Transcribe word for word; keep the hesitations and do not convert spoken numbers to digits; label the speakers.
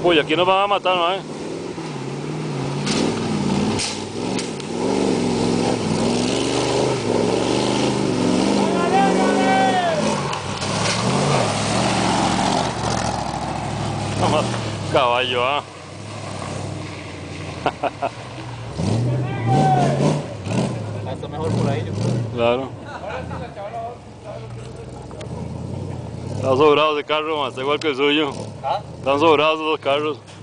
Speaker 1: Uy, aquí nos van a matar, ¿no? ¿Eh? Caballo, ¿ah?
Speaker 2: Está mejor por ahí, yo creo.
Speaker 1: Claro. Está sobrado ese carro, más, está igual que el suyo.
Speaker 2: ¿Ah?
Speaker 1: Están sobrados esos dos carros.